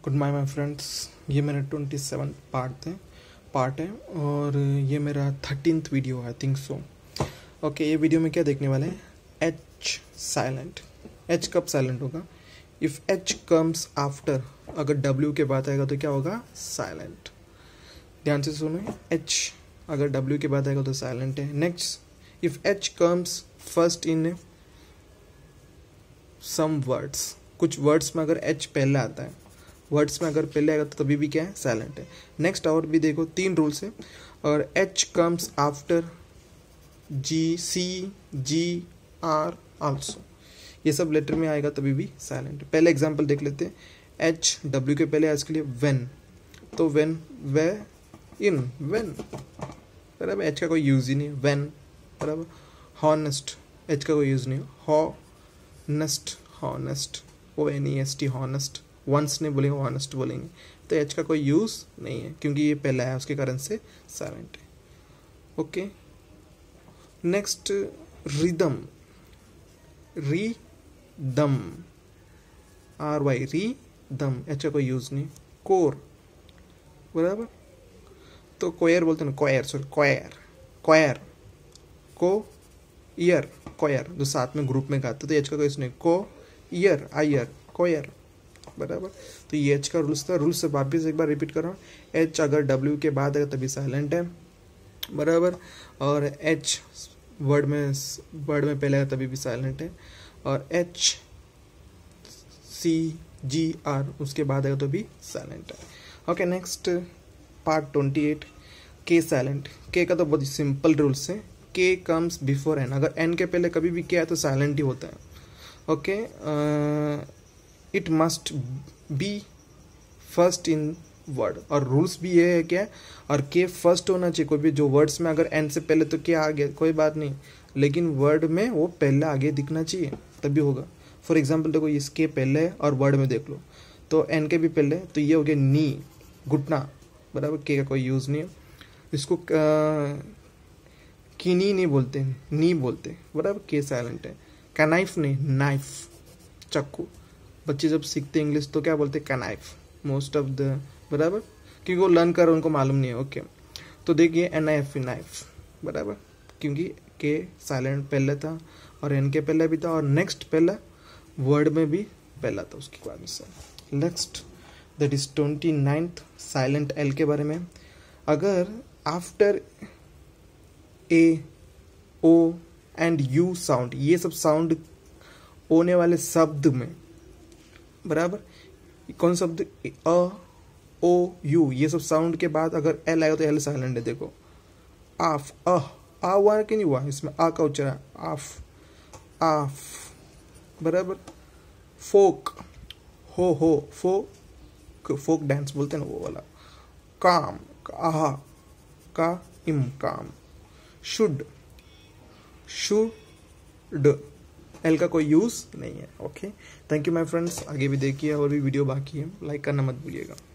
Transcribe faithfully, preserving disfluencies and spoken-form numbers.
Good morning my friends. ये मेरा twenty seven part थे पार्ट है और ये मेरा thirteenth video I think so. Okay, ये वीडियो में क्या देखने वाले हैं? H silent. एच कब साइलेंट होगा? इफ़ एच कम्स आफ्टर, अगर डब्ल्यू के बाद आएगा तो क्या होगा? साइलेंट। ध्यान से सुनो, एच अगर डब्ल्यू के बाद आएगा तो साइलेंट है। Next, if H comes first in some words, कुछ वर्ड्स में अगर एच पहले आता है, वर्ड्स में अगर पहले आएगा तो तभी भी क्या है? साइलेंट है। नेक्स्ट और भी देखो, तीन रूल्स है। और H comes after G, C, G, R also, ये सब लेटर में आएगा तभी भी साइलेंट है। पहले एग्जांपल देख लेते हैं। एच डब्ल्यू के पहले इसके लिए व्हेन, तो व्हेन, वे, इन, व्हेन, बराबर। एच का कोई यूज ही नहीं है, व्हेन, बराबर। हॉनेस्ट, एच का कोई यूज नहीं है। Honest, honest, O N E S T, honest. वंस नहीं बोलेंगे, हॉनेस्ट बोलेंगे। तो एच का कोई यूज नहीं है क्योंकि ये पहला है, उसके कारण से साइलेंट है। ओके, नेक्स्ट रिदम, री दम, आर वाई, री दम, एच का कोई यूज नहीं। कोर, बराबर। तो कोयर बोलते हैं ना, क्वायर, सॉरी क्वायर, क्वायर, को ईयर, क्वायर, जो साथ में ग्रुप में गाते, तो एच का कोई यूज नहीं। को ईयर, आयर, क्वायर, बराबर। तो ये एच का रूल्स था। रूल्स से वापिस एक बार रिपीट कर रहा हूँ। एच अगर डब्ल्यू के बाद है तभी साइलेंट है, बराबर। और एच वर्ड में वर्ड में पहले है तभी भी साइलेंट है। और एच, सी, जी, आर उसके बाद है तो भी साइलेंट है। Okay, next part twenty eight, K silent. K का तो बहुत ही सिंपल रूल्स है। के कम्स बिफोर एन, अगर एन के पहले कभी भी के है तो साइलेंट ही होता है। Okay, it must be first in word, और रूल्स भी ये है क्या, और के फर्स्ट होना चाहिए। कोई भी जो वर्ड्स में अगर एन से पहले तो क्या आ गया कोई बात नहीं, लेकिन वर्ड में वो पहले आगे दिखना चाहिए तभी होगा। फॉर एग्जांपल देखो, इसके पहले और वर्ड में देख लो तो एन के भी पहले, तो ये हो गया नी, घुटना, बराबर। के का कोई यूज नहीं है। इसको किनी नहीं बोलते, नी बोलते, बराबर। के साइलेंट है। कनाइफ नहीं, नाइफ, चाकू। बच्चे जब सीखते इंग्लिश तो क्या बोलते? कनाइफ, मोस्ट ऑफ द, बराबर, क्योंकि वो लर्न कर उनको मालूम नहीं है। ओके, तो देखिए एन आई एफ, नाइफ, बराबर, क्योंकि के साइलेंट पहले था और एन के पहले भी था, और नेक्स्ट पहला वर्ड में भी पहला था उसके बाद से। Next that is twenty ninth, silent L के बारे में। अगर after A, O and U sound, ये सब साउंड होने वाले शब्द में, बराबर, कौन शब्द? अ, ओ, यू, ये सब साउंड के बाद अगर एल आएगा तो एल साइलेंट है। देखो, आफ, अह, आ हुआ कि नहीं हुआ? इसमें आ का उच्चारण, आफ, आफ, बराबर। फोक, हो हो, फोक, फोक डांस बोलते हैं ना, वो वाला। काम, आहा, का इम, काम। शुड, शुड, एल का कोई यूज नहीं है। Okay, thank you my friends. आगे भी देखिए, और भी वीडियो बाकी है, लाइक करना मत भूलिएगा।